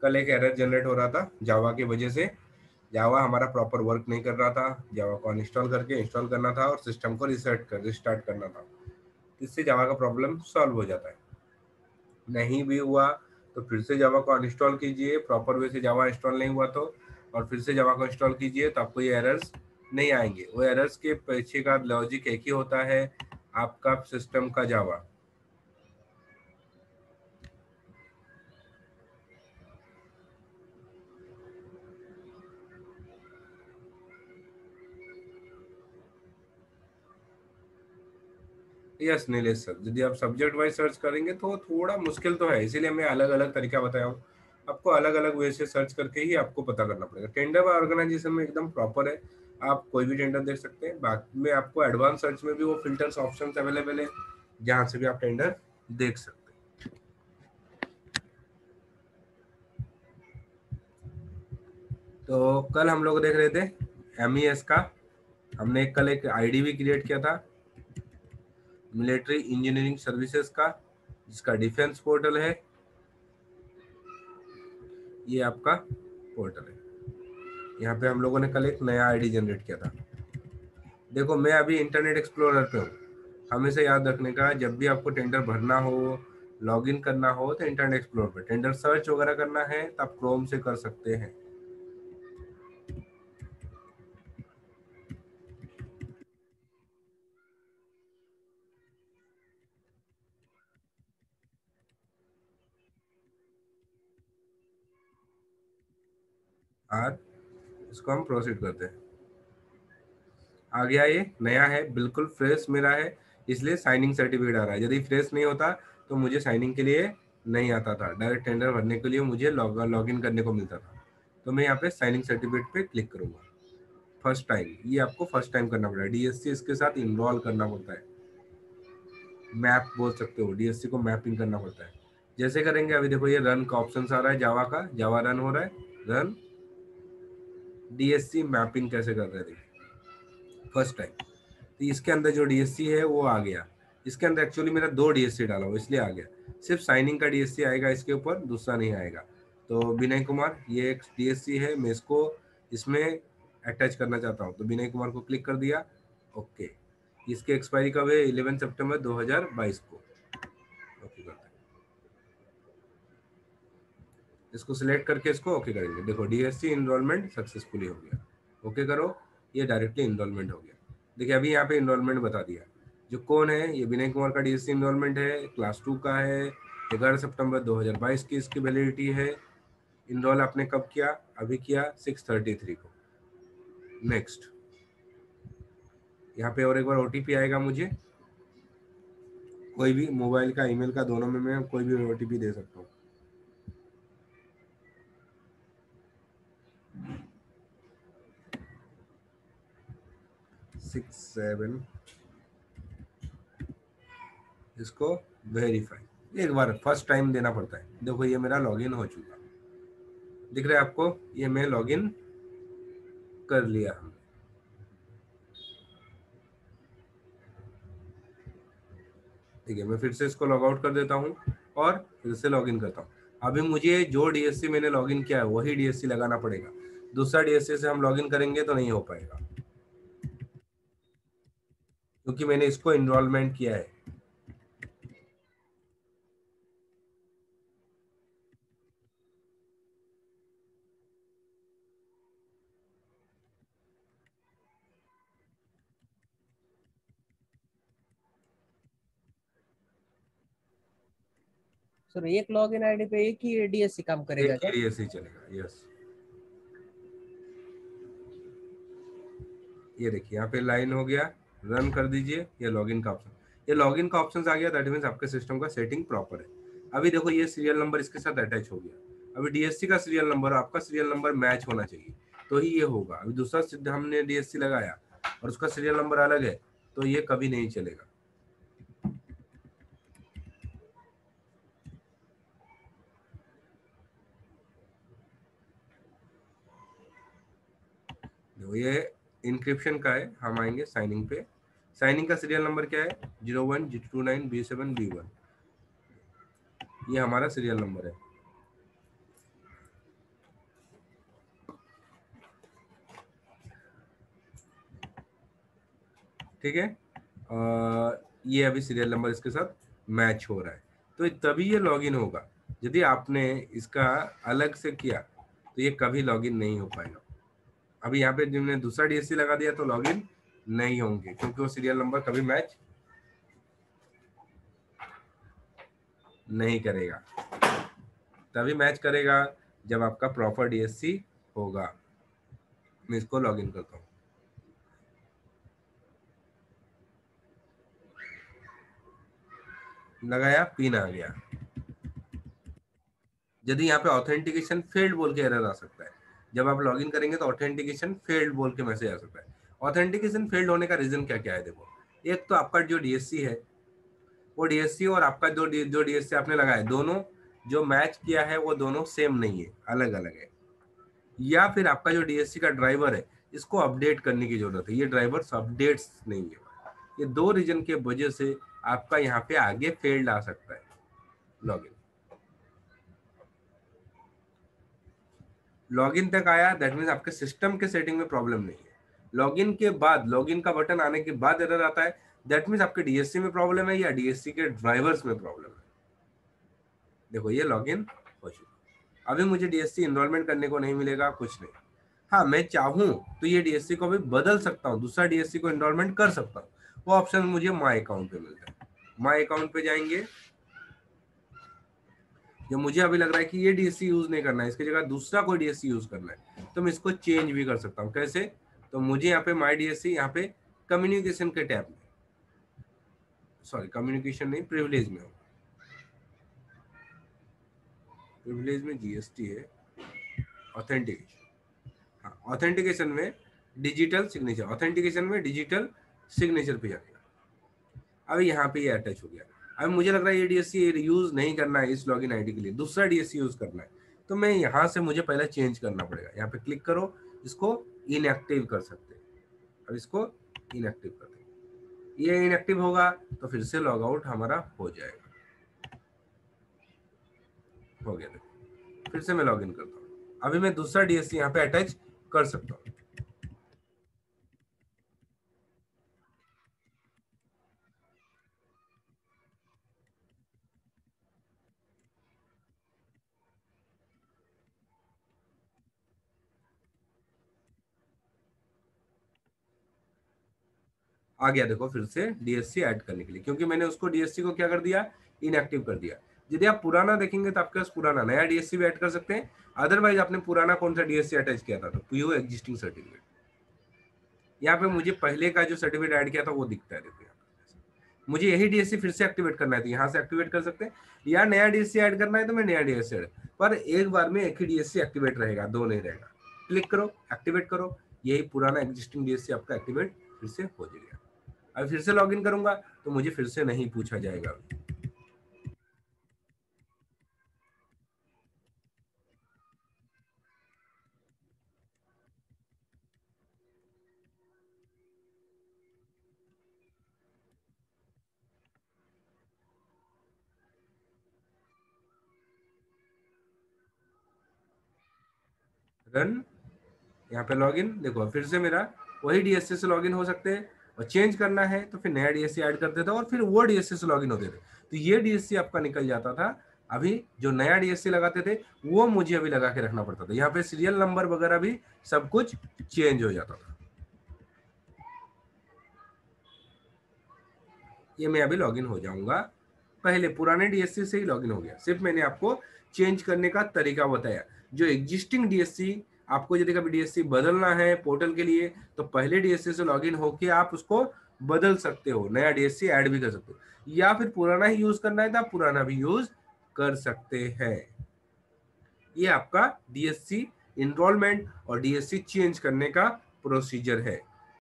कल एक error generate हो रहा था जावा की वजह से। जावा हमारा प्रॉपर वर्क नहीं कर रहा था, जावा को अनइंस्टॉल करके इंस्टॉल करना था और सिस्टम को रिस्टार्ट करना था। इससे जावा का प्रॉब्लम सॉल्व हो जाता है। नहीं भी हुआ तो फिर से जावा को अनइंस्टॉल कीजिए, प्रॉपर वे से जावा इंस्टॉल नहीं हुआ तो, और फिर से जावा को इंस्टॉल कीजिए तो आपको ये एरर्स नहीं आएंगे। वो एरर्स के पीछे का लॉजिक एक ही होता है, आपका सिस्टम का जावा। यस नीलेश सर, यदि आप सब्जेक्ट वाइज सर्च करेंगे तो थोड़ा मुश्किल तो है, इसीलिए मैं अलग अलग तरीका बताया हूँ आपको। अलग अलग वे से सर्च करके ही आपको पता करना पड़ेगा। टेंडर ऑर्गेनाइजेशन में एकदम प्रॉपर है, आप कोई भी टेंडर देख सकते हैं। बाकी में आपको एडवांस सर्च में भी वो फिल्टर्स ऑप्शंस अवेलेबल है, जहां से भी आप टेंडर देख सकते हैं। तो कल हम लोग देख रहे थे MES का, हमने कल एक आईडी भी क्रिएट किया था मिलिट्री इंजीनियरिंग सर्विसेज का, जिसका डिफेंस पोर्टल है। ये आपका पोर्टल है। यहाँ पे हम लोगों ने कल एक नया आईडी जनरेट किया था। देखो मैं अभी इंटरनेट एक्सप्लोरर पे हूँ। हमेशा याद रखने का, जब भी आपको टेंडर भरना हो, लॉगिन करना हो, तो इंटरनेट एक्सप्लोरर पे टेंडर सर्च वगैरह करना है तो आप क्रोम से कर सकते हैं। और इसको हम प्रोसीड करते हैं। आ गया, ये नया है, बिल्कुल फ्रेश मेरा है, इसलिए साइनिंग सर्टिफिकेट आ रहा है। यदि फ्रेश नहीं होता तो मुझे साइनिंग के लिए नहीं आता था, डायरेक्ट टेंडर भरने के लिए मुझे लॉगिन करने को मिलता था। तो मैं यहाँ पे साइनिंग सर्टिफिकेट पे क्लिक करूंगा। फर्स्ट टाइम, ये आपको फर्स्ट टाइम करना पड़ेगा। डीएससी इसके साथ इन्वॉल्व करना पड़ता है, मैप बोल सकते हो, डीएससी को मैपिंग करना पड़ता है। जैसे करेंगे, अभी देखो ये रन का ऑप्शन आ रहा है जावा का, जावा रन हो रहा है, रन डीएससी मैपिंग कैसे कर रहे थे फर्स्ट टाइम। तो इसके अंदर जो डीएससी है वो आ गया। इसके अंदर एक्चुअली मेरा दो डीएससी डाला हुआ इसलिए आ गया। सिर्फ साइनिंग का डीएससी आएगा इसके ऊपर, दूसरा नहीं आएगा। तो विनय कुमार ये एक डीएससी है, मैं इसको इसमें अटैच करना चाहता हूँ, तो विनय कुमार को क्लिक कर दिया। ओके, इसकी एक्सपायरी कब है? 11 सितंबर 2022 को। ओके करते हैं, इसको सिलेक्ट करके इसको ओके करेंगे। देखो डीएससी इनरोलमेंट सक्सेसफुली हो गया। ओके करो, ये डायरेक्टली इनरोलमेंट हो गया। देखिए अभी यहाँ पे इनरोलमेंट बता दिया। जो कौन है, ये विनय कुमार का डीएससी इनरोलमेंट है, क्लास 2 का है, 11 सितंबर 2022 की इसकी वैलिडिटी है। इनरोल आपने कब किया? अभी किया 6:33 को। नेक्स्ट, यहाँ पे और एक बार ओटीपी आएगा मुझे, कोई भी मोबाइल का ईमेल का दोनों में मैं कोई भी ओटीपी दे सकता हूँ। 67, इसको वेरीफाई एक बार फर्स्ट टाइम देना पड़ता है। देखो ये मेरा लॉगिन हो चुका, दिख रहा है आपको? ये मैं लॉगिन कर लिया हमने। ठीक है, मैं फिर से इसको लॉग आउट कर देता हूँ और फिर से लॉगिन करता हूँ। अभी मुझे जो डीएससी मैंने लॉगिन किया है वही डीएससी लगाना पड़ेगा। दूसरा डीएससी से हम लॉगिन करेंगे तो नहीं हो पाएगा, क्योंकि मैंने इसको इनरोलमेंट किया है। सर एक लॉगिन आईडी पे एक ही डीएससी काम करेगा एक क्या? ही डीएससी चलेगा, यस। ये देखिए यहाँ पे लाइन हो गया, रन कर दीजिए, ये लॉगिन का ऑप्शन, ये लॉगिन का ऑप्शन आ गया। दैट मीन्स आपके सिस्टम का सेटिंग प्रॉपर है। अभी देखो ये सीरियल नंबर इसके साथ अटैच हो गया। अभी डीएससी का सीरियल नंबर, आपका सीरियल नंबर मैच होना चाहिए तो ही ये होगा। अभी दूसरा हमने डीएससी लगाया और उसका सीरियल नंबर अलग है, तो ये कभी नहीं चलेगा। देखो ये इंक्रिप्शन का है, हम आएंगे साइनिंग पे। साइनिंग का सीरियल नंबर क्या है? 01G29B7B1, ये हमारा सीरियल नंबर है। ठीक है, ये अभी सीरियल नंबर इसके साथ मैच हो रहा है, तो तभी ये लॉगिन होगा। यदि आपने इसका अलग से किया तो ये कभी लॉगिन नहीं हो पाएगा। अभी यहाँ पे जिन्होंने दूसरा डीएससी लगा दिया तो लॉगिन नहीं होंगे, क्योंकि वो सीरियल नंबर कभी मैच नहीं करेगा। तभी मैच करेगा जब आपका प्रॉपर डीएससी होगा। मैं इसको लॉगिन करता हूँ। लगाया, पिन आ गया। यदि यहाँ पे ऑथेंटिकेशन फेल्ड बोल के एरर आ सकता है। जब आप लॉगिन करेंगे तो ऑथेंटिकेशन फेल्ड बोल के मैसेज आ सकता है। ऑथेंटिकेशन फेल्ड होने का रीजन क्या क्या है? देखो, एक तो आपका जो डीएससी है, वो डीएससी और आपका जो डीएससी आपने लगाया, दोनों जो मैच किया है वो दोनों सेम नहीं है, अलग अलग है। या फिर आपका जो डीएससी का ड्राइवर है, इसको अपडेट करने की जरूरत है, ये ड्राइवर्स अपडेट्स नहीं है। ये दो रीजन के वजह से आपका यहाँ पे आगे फेल्ड आ सकता है लॉगिन। लॉगिन तक आया, दैट मीन्स आपके सिस्टम के सेटिंग में प्रॉब्लम नहीं है। लॉगिन के बाद, लॉगिन का बटन आने के बाद एरर आता है, दैट मीन्स आपके डीएससी में प्रॉब्लम है या डीएससी के ड्राइवर्स में प्रॉब्लम है। देखो, ये लॉगिन हो चुका। अभी मुझे डीएससी इनरोलमेंट करने को नहीं मिलेगा, कुछ नहीं। हाँ, मैं चाहूँ तो ये डीएससी को भी बदल सकता हूँ, दूसरा डीएससी को इनरोलमेंट कर सकता हूँ। वो ऑप्शन मुझे माई अकाउंट पे मिलता है। माई अकाउंट पे जाएंगे, जब मुझे अभी लग रहा है कि ये डीएससी यूज नहीं करना है, इसकी जगह दूसरा कोई डीएससी यूज करना है, तो मैं इसको चेंज भी कर सकता हूँ। कैसे? तो मुझे यहाँ पे माई डीएससी, यहाँ पे कम्युनिकेशन के टैब में, सॉरी कम्युनिकेशन नहीं, प्रिविलेज में हो, प्रिविलेज में जीएसटी है, ऑथेंटिकेशन, हाँ ऑथेंटिकेशन में डिजिटल सिग्नेचर, ऑथेंटिकेशन में डिजिटल सिग्नेचर पे जाएगा। अभी यहाँ पे ये अटैच हो गया। अब मुझे लग रहा है ये डीएससी यूज नहीं करना है इस लॉगिन आईडी के लिए, दूसरा डीएससी यूज करना है, तो मैं यहाँ से मुझे पहले चेंज करना पड़ेगा। यहाँ पे क्लिक करो, इसको इनएक्टिव कर सकते हैं। अब इसको इनएक्टिव कर देंगे, ये इनएक्टिव होगा तो फिर से लॉग आउट हमारा हो जाएगा। हो गया, देखो फिर से मैं लॉगिन करता हूँ। अभी मैं दूसरा डीएससी यहाँ पे अटैच कर सकता हूँ। आ गया, देखो फिर से डीएससी ऐड करने के लिए, क्योंकि मैंने उसको डीएससी को क्या कर दिया, इनएक्टिव कर दिया। यदि आप पुराना देखेंगे तो आपके पास पुराना, नया डीएससी भी ऐड कर सकते हैं। अदरवाइज आपने पुराना कौन सा डीएससी अटैच किया था, तो पीओ एग्जिस्टिंग सर्टिफिकेट, यहाँ पे मुझे पहले का जो सर्टिफिकेट ऐड किया था वो दिखता है। देखो यहाँ पे मुझे यही डीएससी फिर से एक्टिवेट करना है, तो यहाँ से एक्टिवेट कर सकते हैं, या नया डीएससी ऐड करना है तो मैं नया डीएससी ऐड, पर एक बार में एक ही डीएससी एक्टिवेट रहेगा, दो नहीं रहेगा। क्लिक करो, एक्टिवेट करो, यही पुराना एग्जिस्टिंग डीएससी आपका एक्टिवेट फिर से हो जाएगा। अब फिर से लॉगिन करूंगा तो मुझे फिर से नहीं पूछा जाएगा। रन, यहाँ पे लॉगिन, देखो फिर से मेरा वही डीएससी से लॉगिन हो सकते हैं, और चेंज करना है तो फिर नया डीएससी ऐड करते थे और फिर वो डीएससी से लॉगिन होते थे, तो ये डीएससी आपका निकल जाता था। अभी जो नया डीएससी लगाते थे वो मुझे अभी लगा के रखना पड़ता था। यहाँ पे सीरियल नंबर वगैरह भी सब कुछ चेंज हो जाता था। ये मैं अभी लॉगिन हो जाऊंगा, पहले पुराने डीएससी से ही लॉगिन हो गया, सिर्फ मैंने आपको चेंज करने का तरीका बताया। जो एग्जिस्टिंग डीएससी, आपको यदि कभी डीएससी बदलना है पोर्टल के लिए, तो पहले डीएससी से लॉगिन होके आप उसको बदल सकते हो, नया डीएससी ऐड भी कर सकते हो, या फिर पुराना ही यूज करना है तो आप पुराना भी यूज कर सकते हैं। ये आपका डीएससी इनरोलमेंट और डीएससी चेंज करने का प्रोसीजर है।